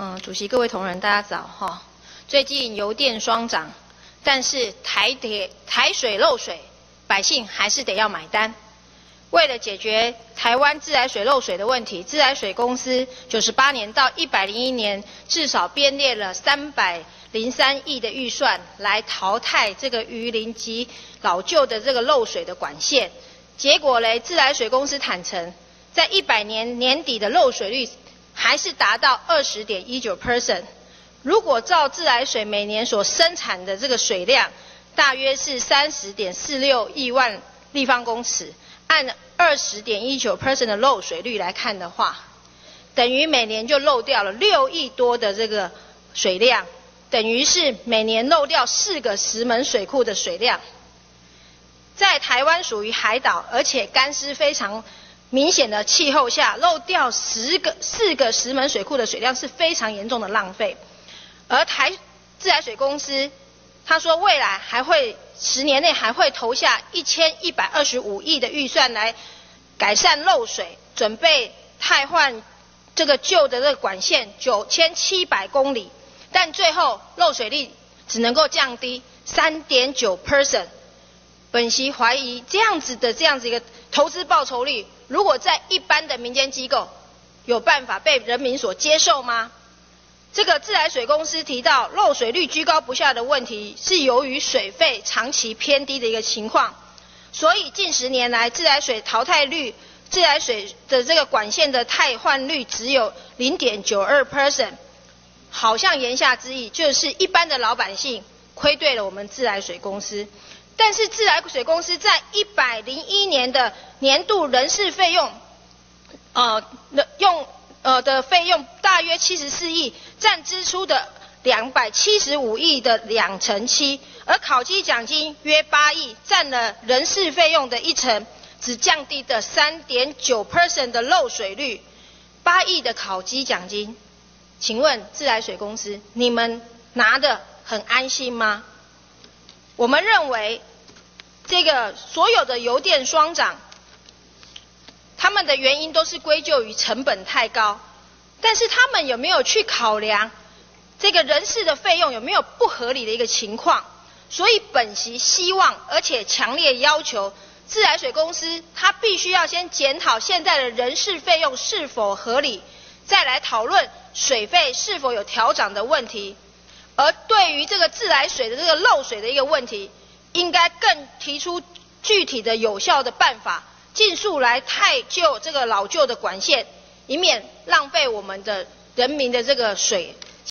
主席、各位同仁，大家早哈。最近油电双涨，但是台水漏水，百姓还是得要买单。为了解决台湾自来水漏水的问题，自来水公司98年到101年至少编列了303亿的预算来淘汰这个鱼鳞及老旧的这个漏水的管线。结果嘞，自来水公司坦承，在100年年底的漏水率还是达到20.19%。如果照自来水每年所生产的这个水量，大约是30.46亿万立方公尺，按20.19% 的漏水率来看的话，等于每年就漏掉了6亿多的这个水量，等于是每年漏掉4个石门水库的水量。在台湾属于海岛，而且干湿非常明显的气候下，漏掉4个石门水库的水量是非常严重的浪费。而自来水公司他说，未来还会10年内还会投下1125亿的预算来改善漏水，准备汰换这个旧的这个管线9700公里，但最后漏水率只能够降低3.9%。本席怀疑这样子一个投资报酬率，如果在一般的民间机构，有办法被人民所接受吗？这个自来水公司提到漏水率居高不下的问题，是由于水费长期偏低的一个情况，所以近10年来自来水淘汰率、自来水的这个管线的汰换率只有 0.92%， 好像言下之意就是一般的老百姓亏对了我们自来水公司。但是自来水公司在101年的年度人事费用的费用大约74亿，占支出的275亿的7%，而考绩奖金约8亿，占了人事费用的1%，只降低的3.9% 的漏水率。8亿的考绩奖金，请问自来水公司，你们拿得很安心吗？我们认为，这个所有的油电双涨，他们的原因都是归咎于成本太高，但是他们有没有去考量这个人事的费用有没有不合理的一个情况？所以本席希望，而且强烈要求自来水公司，它必须要先检讨现在的人事费用是否合理，再来讨论水费是否有调涨的问题。而对于这个自来水的这个漏水的一个问题，应该更提出具体的有效的办法，尽速来汰旧这个老旧的管线，以免浪费我们的人民的这个水